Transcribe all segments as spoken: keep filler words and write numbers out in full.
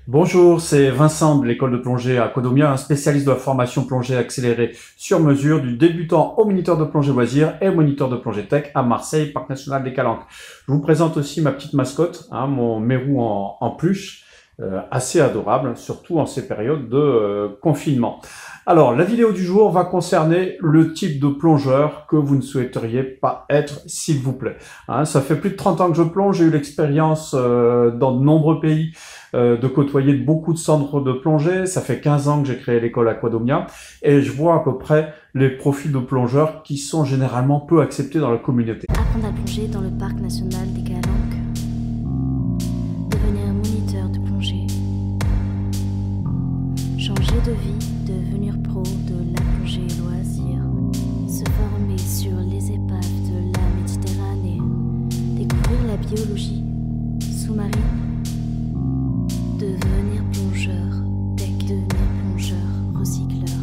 Bonjour, c'est Vincent de l'école de plongée à Codomia, un spécialiste de la formation plongée accélérée sur mesure du débutant au moniteur de plongée loisir et moniteur de plongée tech à Marseille, Parc National des Calanques. Je vous présente aussi ma petite mascotte, hein, mon mérou en, en pluche, euh, assez adorable, surtout en ces périodes de euh, confinement. Alors, la vidéo du jour va concerner le type de plongeur que vous ne souhaiteriez pas être, s'il vous plaît. Hein, ça fait plus de trente ans que je plonge, j'ai eu l'expérience euh, dans de nombreux pays euh, de côtoyer beaucoup de centres de plongée. Ça fait quinze ans que j'ai créé l'école Aquadomia et je vois à peu près les profils de plongeurs qui sont généralement peu acceptés dans la communauté. Apprendre à plonger dans le parc national des Calanques. Devenir moniteur de plongée. Changer de vie, devenir pro de la plongée loisir. Se former sur les épaves de la Méditerranée. Découvrir la biologie sous-marine. Devenir plongeur, tech, devenir plongeur, recycleur.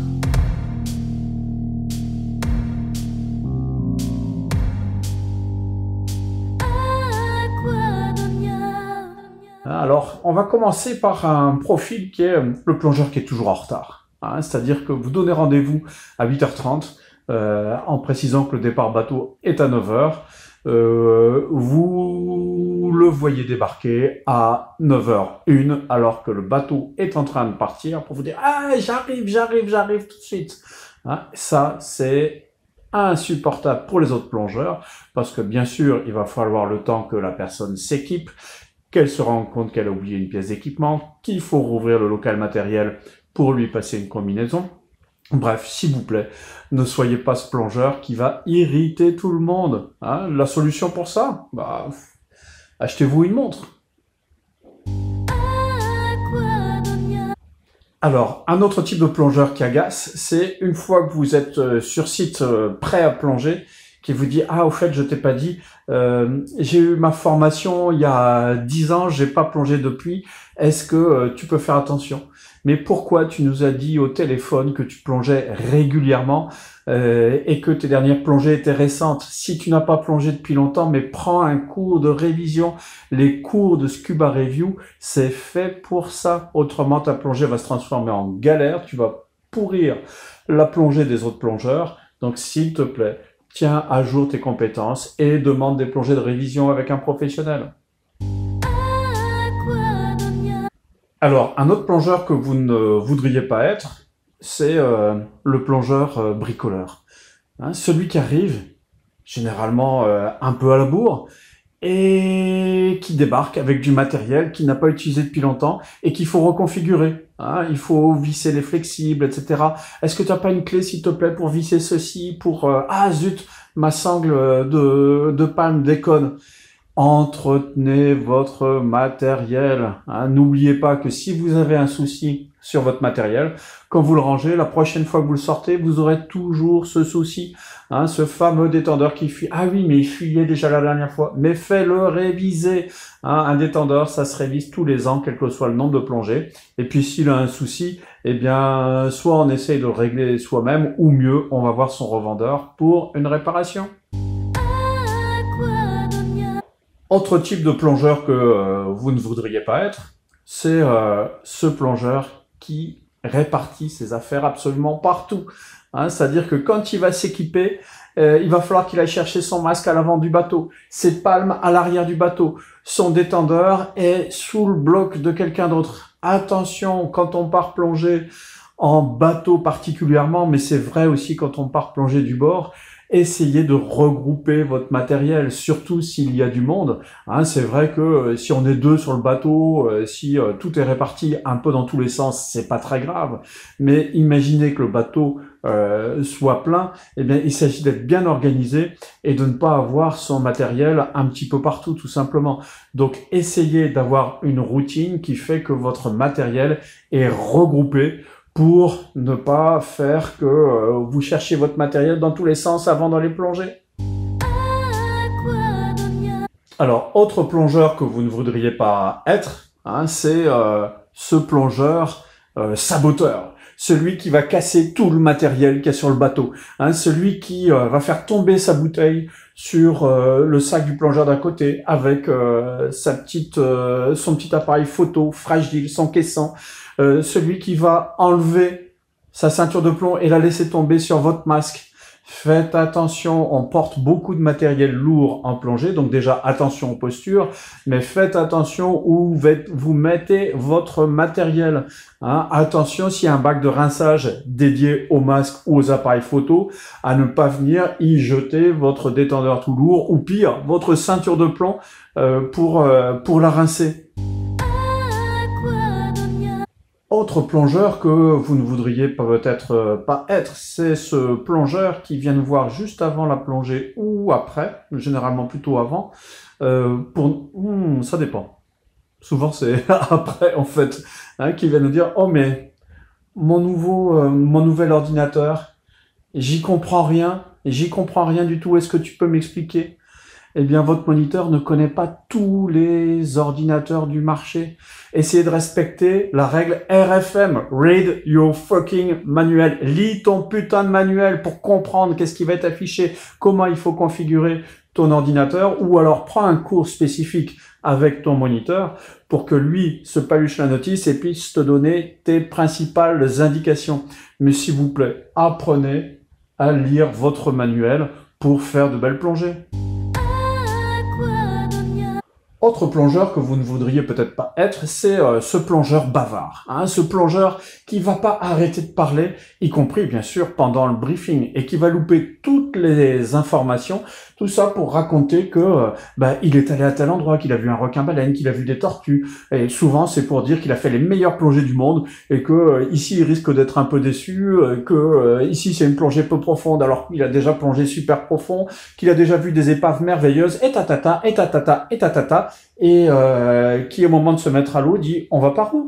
Alors, on va commencer par un profil qui est le plongeur qui est toujours en retard. Hein, c'est-à-dire que vous donnez rendez-vous à huit heures trente euh, en précisant que le départ bateau est à neuf heures. Euh, vous le voyez débarquer à neuf heures une alors que le bateau est en train de partir pour vous dire « Ah, j'arrive, j'arrive, j'arrive tout de suite hein ». Ça, c'est insupportable pour les autres plongeurs parce que bien sûr, il va falloir le temps que la personne s'équipe, qu'elle se rende compte qu'elle a oublié une pièce d'équipement, qu'il faut rouvrir le local matériel pour lui passer une combinaison. Bref, s'il vous plaît, ne soyez pas ce plongeur qui va irriter tout le monde. Hein, la solution pour ça, bah, achetez-vous une montre. Alors, un autre type de plongeur qui agace, c'est une fois que vous êtes sur site euh, prêt à plonger, qui vous dit « Ah, au fait, je t'ai pas dit, euh, j'ai eu ma formation il y a dix ans, j'ai pas plongé depuis, est-ce que euh, tu peux faire attention ?» Mais pourquoi tu nous as dit au téléphone que tu plongeais régulièrement euh, et que tes dernières plongées étaient récentes? Si tu n'as pas plongé depuis longtemps, mais prends un cours de révision. Les cours de Scuba Review, c'est fait pour ça. Autrement, ta plongée va se transformer en galère, tu vas pourrir la plongée des autres plongeurs. Donc, s'il te plaît, tiens à jour tes compétences et demande des plongées de révision avec un professionnel. Alors, un autre plongeur que vous ne voudriez pas être, c'est euh, le plongeur euh, bricoleur. Hein, celui qui arrive, généralement euh, un peu à la bourre, et qui débarque avec du matériel qu'il n'a pas utilisé depuis longtemps et qu'il faut reconfigurer. Hein, il faut visser les flexibles, et cetera. Est-ce que tu n'as pas une clé, s'il te plaît, pour visser ceci, pour... Euh, ah zut, ma sangle de, de palme déconne. Entretenez votre matériel. Hein. N'oubliez pas que si vous avez un souci sur votre matériel, quand vous le rangez, la prochaine fois que vous le sortez, vous aurez toujours ce souci. Hein, ce fameux détendeur qui fuit. Ah oui, mais il fuyait déjà la dernière fois. Mais fais-le réviser. Hein, un détendeur, ça se révise tous les ans, quel que soit le nombre de plongées. Et puis s'il a un souci, eh bien, soit on essaye de le régler soi-même, ou mieux, on va voir son revendeur pour une réparation. Autre type de plongeur que euh, vous ne voudriez pas être, c'est euh, ce plongeur qui répartit ses affaires absolument partout. Hein, c'est-à-dire que quand il va s'équiper, euh, il va falloir qu'il aille chercher son masque à l'avant du bateau, ses palmes à l'arrière du bateau, son détendeur est sous le bloc de quelqu'un d'autre. Attention, quand on part plonger en bateau particulièrement, mais c'est vrai aussi quand on part plonger du bord, essayez de regrouper votre matériel, surtout s'il y a du monde. Hein, c'est vrai que euh, si on est deux sur le bateau, euh, si euh, tout est réparti un peu dans tous les sens, c'est pas très grave. Mais imaginez que le bateau euh, soit plein, eh bien, il s'agit d'être bien organisé et de ne pas avoir son matériel un petit peu partout, tout simplement. Donc, essayez d'avoir une routine qui fait que votre matériel est regroupé pour ne pas faire que euh, vous cherchiez votre matériel dans tous les sens avant d'aller plonger. Alors, autre plongeur que vous ne voudriez pas être, hein, c'est euh, ce plongeur euh, saboteur. celui qui va casser tout le matériel qu'il y a sur le bateau, hein, celui qui euh, va faire tomber sa bouteille sur euh, le sac du plongeur d'à côté avec euh, sa petite, euh, son petit appareil photo fragile, son caisson, euh, celui qui va enlever sa ceinture de plomb et la laisser tomber sur votre masque. Faites attention, on porte beaucoup de matériel lourd en plongée, donc déjà attention aux postures, mais faites attention où vous mettez votre matériel. Hein. Attention, s'il y a un bac de rinçage dédié aux masques ou aux appareils photo, à ne pas venir y jeter votre détendeur tout lourd, ou pire, votre ceinture de plomb euh, pour, euh, pour la rincer. Autre plongeur que vous ne voudriez peut-être pas être, c'est ce plongeur qui vient nous voir juste avant la plongée ou après, généralement plutôt avant. Euh, pour, hmm, ça dépend. Souvent c'est après en fait, hein, qui vient nous dire « Oh mais mon nouveau, euh, mon nouvel ordinateur, j'y comprends rien, j'y comprends rien du tout. Est-ce que tu peux m'expliquer ?» Eh bien, votre moniteur ne connaît pas tous les ordinateurs du marché. Essayez de respecter la règle R F M. Read your fucking manual. Lis ton putain de manuel pour comprendre qu'est-ce qui va être affiché, comment il faut configurer ton ordinateur, ou alors prends un cours spécifique avec ton moniteur pour que lui se paluche la notice et puisse te donner tes principales indications. Mais s'il vous plaît, apprenez à lire votre manuel pour faire de belles plongées. Autre plongeur que vous ne voudriez peut-être pas être, c'est euh, ce plongeur bavard, hein, ce plongeur qui va pas arrêter de parler, y compris bien sûr pendant le briefing, et qui va louper toutes les informations, tout ça pour raconter que euh, bah, il est allé à tel endroit, qu'il a vu un requin-baleine, qu'il a vu des tortues, et souvent c'est pour dire qu'il a fait les meilleures plongées du monde, et que euh, ici il risque d'être un peu déçu, euh, que euh, ici c'est une plongée peu profonde alors qu'il a déjà plongé super profond, qu'il a déjà vu des épaves merveilleuses, et tatata, et tatata, et tatata, et euh, qui au moment de se mettre à l'eau dit « on va par où ?»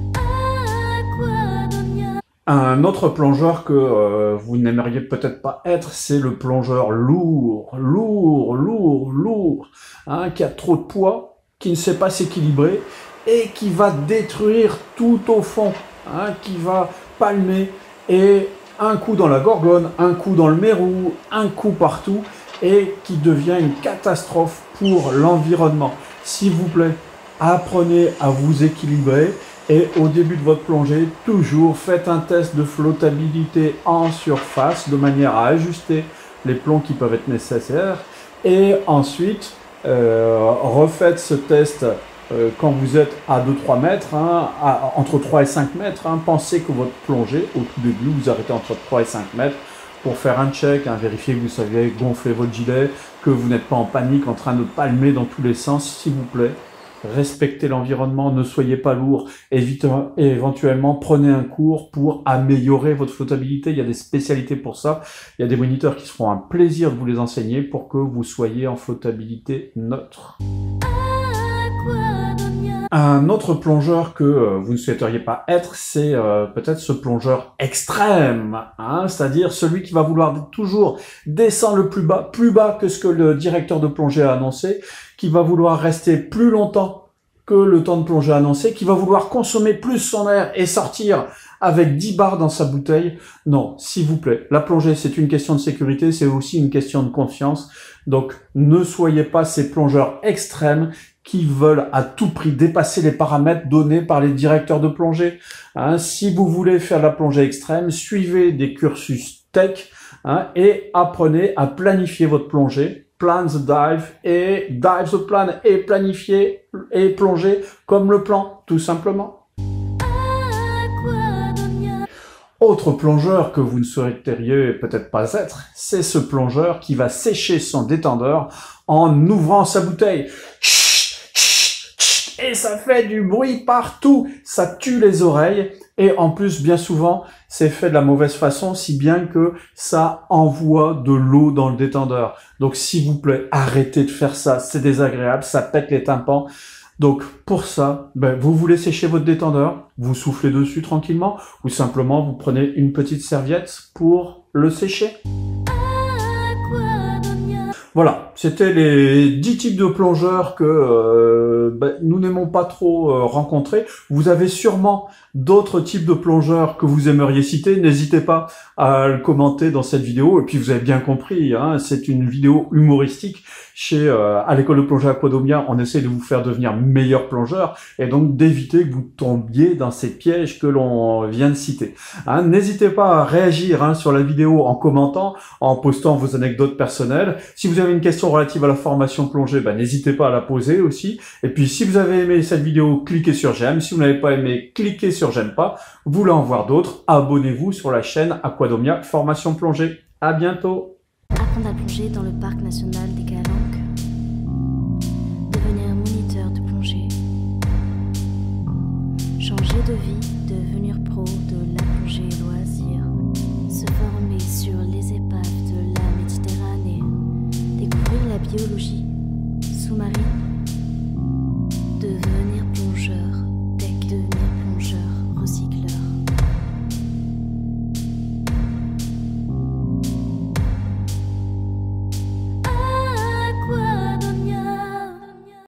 Un autre plongeur que euh, vous n'aimeriez peut-être pas être, c'est le plongeur lourd, lourd, lourd, lourd, hein, qui a trop de poids, qui ne sait pas s'équilibrer et qui va détruire tout au fond, hein, qui va palmer et un coup dans la gorgone, un coup dans le mérou, un coup partout et qui devient une catastrophe pour l'environnement. S'il vous plaît, apprenez à vous équilibrer. Et au début de votre plongée, toujours faites un test de flottabilité en surface de manière à ajuster les plombs qui peuvent être nécessaires. Et ensuite, euh, refaites ce test euh, quand vous êtes à deux à trois mètres, hein, à, entre trois et cinq mètres. Hein. Pensez que votre plongée, au tout début, vous arrêtez entre trois et cinq mètres pour faire un check, hein, vérifier que vous savez gonfler votre gilet, que vous n'êtes pas en panique en train de palmer dans tous les sens, s'il vous plaît. Respectez l'environnement, ne soyez pas lourd, évitez, et éventuellement prenez un cours pour améliorer votre flottabilité. Il y a des spécialités pour ça. Il y a des moniteurs qui se feront un plaisir de vous les enseigner pour que vous soyez en flottabilité neutre. Un autre plongeur que euh, vous ne souhaiteriez pas être, c'est euh, peut-être ce plongeur extrême, hein, c'est-à-dire celui qui va vouloir toujours descendre le plus bas, plus bas que ce que le directeur de plongée a annoncé, qui va vouloir rester plus longtemps que le temps de plongée annoncé, qui va vouloir consommer plus son air et sortir avec dix bars dans sa bouteille. Non, s'il vous plaît, la plongée c'est une question de sécurité, c'est aussi une question de confiance, donc ne soyez pas ces plongeurs extrêmes qui veulent à tout prix dépasser les paramètres donnés par les directeurs de plongée. Hein, si vous voulez faire de la plongée extrême, suivez des cursus tech, hein, et apprenez à planifier votre plongée. Plan the dive et dive the plan et planifier et plonger comme le plan, tout simplement. Autre plongeur que vous ne souhaiteriez peut-être pas être, c'est ce plongeur qui va sécher son détendeur en ouvrant sa bouteille. Et ça fait du bruit partout, ça tue les oreilles, et en plus, bien souvent, c'est fait de la mauvaise façon, si bien que ça envoie de l'eau dans le détendeur. Donc, s'il vous plaît, arrêtez de faire ça, c'est désagréable, ça pète les tympans. Donc, pour ça, ben, vous voulez sécher votre détendeur, vous soufflez dessus tranquillement, ou simplement, vous prenez une petite serviette pour le sécher. Voilà, c'était les dix types de plongeurs que euh, ben, nous n'aimons pas trop euh, rencontrer. Vous avez sûrement d'autres types de plongeurs que vous aimeriez citer. N'hésitez pas à le commenter dans cette vidéo. Et puis vous avez bien compris, hein, c'est une vidéo humoristique. Chez euh, à l'école de plongée Aquadomia, on essaie de vous faire devenir meilleur plongeur et donc d'éviter que vous tombiez dans ces pièges que l'on vient de citer. Hein, n'hésitez pas à réagir hein, sur la vidéo en commentant, en postant vos anecdotes personnelles. Si vous avez une question relative à la formation plongée, ben, n'hésitez pas à la poser aussi. Et puis si vous avez aimé cette vidéo, cliquez sur j'aime. Si vous n'avez pas aimé, cliquez sur j'aime pas. Vous voulez en voir d'autres, abonnez-vous sur la chaîne Aquadomia Formation Plongée. À bientôt. Apprendre à plonger dans le parc national des Calanques. Devenir moniteur de plongée. Changer de vie, devenir pro de la plongée loisir. Se former sur les épaves de la Méditerranée. Découvrir la biologie sous-marine